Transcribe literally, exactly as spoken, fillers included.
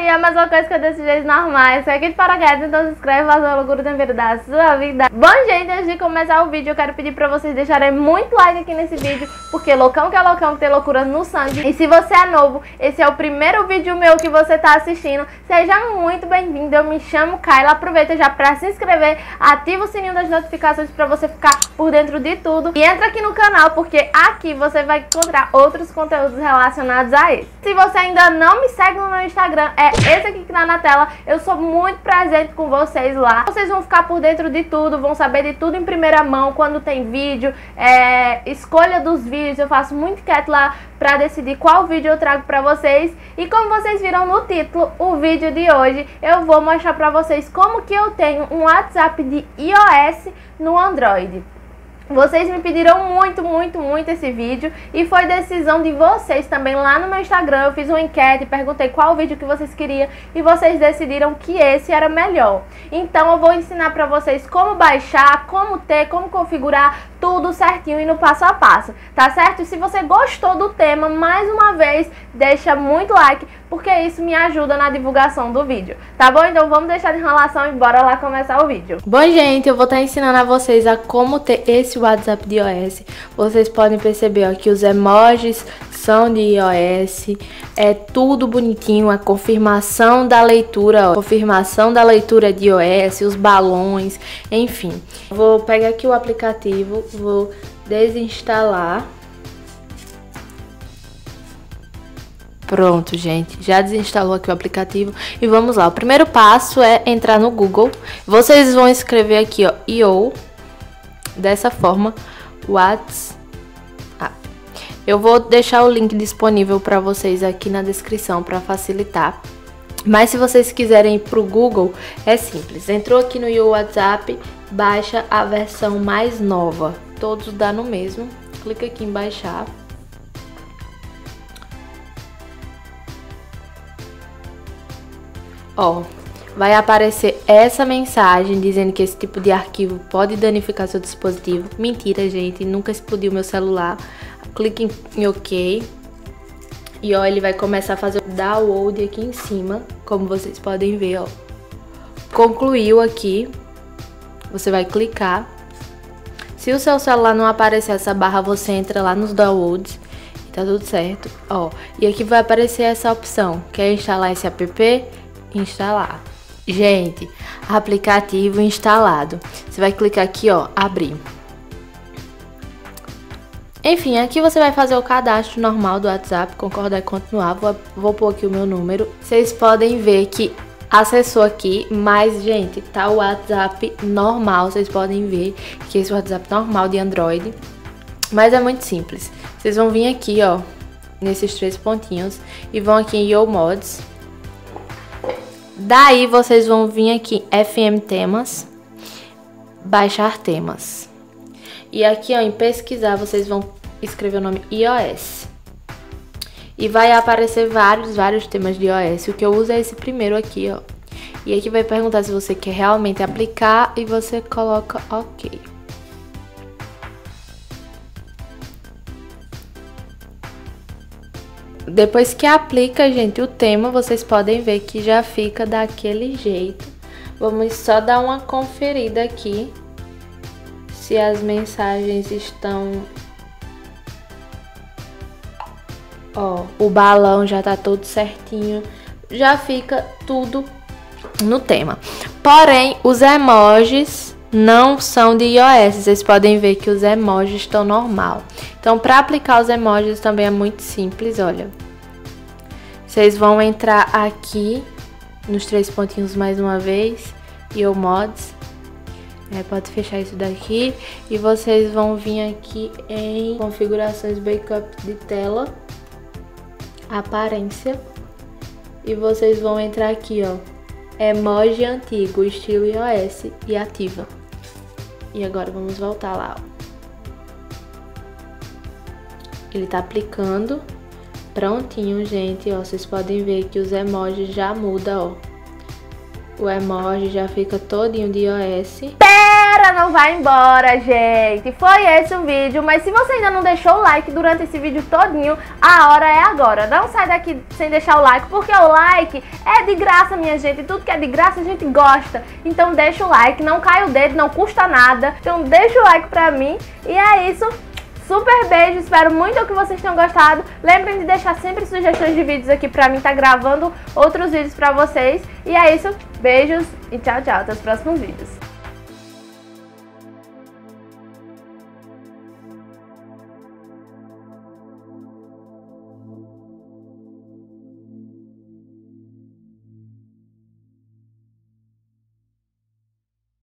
aí, é a mesma coisa que eu desse jeito normais. Sai aqui de paraquedas, então se inscreve, faz uma loucura tempero da sua vida. Bom, gente, antes de começar o vídeo, eu quero pedir pra vocês deixarem muito like aqui nesse vídeo, porque loucão que é loucão, que tem loucura no sangue. E se você é novo, esse é o primeiro vídeo meu que você tá assistindo, seja muito bem-vindo. Eu me chamo Kayla, aproveita já pra se inscrever, ativa o sininho das notificações pra você ficar por dentro de tudo. E entra aqui no canal, porque aqui você vai encontrar outros conteúdos relacionados a esse. Se você ainda não me segue no meu Instagram, é esse aqui que tá na tela. Eu sou muito presente com vocês lá. Vocês vão ficar por dentro de tudo, vão saber de tudo em primeira mão, quando tem vídeo, é, escolha dos vídeos. Eu faço muito enquete lá pra decidir qual vídeo eu trago pra vocês. E como vocês viram no título, o vídeo de hoje, eu vou mostrar pra vocês como que eu tenho um WhatsApp de iOS no Android. Vocês me pediram muito, muito, muito esse vídeo e foi decisão de vocês também lá no meu Instagram. Eu fiz uma enquete, perguntei qual vídeo que vocês queriam e vocês decidiram que esse era melhor. Então eu vou ensinar pra vocês como baixar, como ter, como configurar tudo certinho e no passo a passo, tá certo? E se você gostou do tema, mais uma vez, deixa muito like, porque isso me ajuda na divulgação do vídeo, tá bom? Então vamos deixar de enrolação e bora lá começar o vídeo. Bom, gente, eu vou estar ensinando a vocês a como ter esse WhatsApp de iOS. Vocês podem perceber ó, que os emojis são de iOS, é tudo bonitinho, a confirmação da leitura, ó, confirmação da leitura de iOS, os balões, enfim. Vou pegar aqui o aplicativo, vou desinstalar. Pronto, gente, já desinstalou aqui o aplicativo e vamos lá. O primeiro passo é entrar no Google. Vocês vão escrever aqui, ó, I O, dessa forma, WhatsApp. Eu vou deixar o link disponível para vocês aqui na descrição para facilitar. Mas se vocês quiserem ir pro Google, é simples. Entrou aqui no I O WhatsApp, baixa a versão mais nova. Todos dá no mesmo. Clica aqui em baixar. Ó, vai aparecer essa mensagem dizendo que esse tipo de arquivo pode danificar seu dispositivo. Mentira, gente, nunca explodiu meu celular. Clique em OK. E ó, ele vai começar a fazer o download aqui em cima, como vocês podem ver, ó. Concluiu aqui. Você vai clicar. Se o seu celular não aparecer essa barra, você entra lá nos downloads. E tá tudo certo, ó. E aqui vai aparecer essa opção. Quer instalar esse app? Instalar. Gente, aplicativo instalado. Você vai clicar aqui, ó, abrir. Enfim, aqui você vai fazer o cadastro normal do WhatsApp, concordar e continuar. Vou, vou pôr aqui o meu número. Vocês podem ver que acessou aqui, mas, gente, tá o WhatsApp normal. Vocês podem ver que esse é o WhatsApp normal de Android. Mas é muito simples. Vocês vão vir aqui, ó, nesses três pontinhos e vão aqui em I O Mods. Daí vocês vão vir aqui F M temas, baixar temas. E aqui ó, em pesquisar vocês vão escrever o nome iOS. E vai aparecer vários, vários temas de iOS. O que eu uso é esse primeiro aqui, ó. E aqui vai perguntar se você quer realmente aplicar e você coloca OK. Depois que aplica, gente, o tema, vocês podem ver que já fica daquele jeito. Vamos só dar uma conferida aqui se as mensagens estão... Ó, o balão já tá todo certinho, já fica tudo no tema. Porém, os emojis não são de iOS, vocês podem ver que os emojis estão normal. Então, para aplicar os emojis também é muito simples, olha. Vocês vão entrar aqui nos três pontinhos mais uma vez, I O Mods. É, pode fechar isso daqui e vocês vão vir aqui em configurações backup de tela, aparência, e vocês vão entrar aqui, ó, emoji antigo, estilo iOS, e ativa. E agora vamos voltar lá, ó. Ele tá aplicando. Prontinho, gente, ó, vocês podem ver que os emojis já mudam, ó. O emoji já fica todinho de iOS. hora não vai embora, gente. Foi esse o vídeo, mas se você ainda não deixou o like durante esse vídeo todinho, a hora é agora. Não sai daqui sem deixar o like, porque o like é de graça, minha gente. Tudo que é de graça a gente gosta. Então deixa o like, não cai o dedo, não custa nada. Então deixa o like pra mim. E é isso. Super beijo, espero muito que vocês tenham gostado. Lembrem de deixar sempre sugestões de vídeos aqui pra mim estar gravando outros vídeos pra vocês. E é isso, beijos e tchau, tchau. Até os próximos vídeos.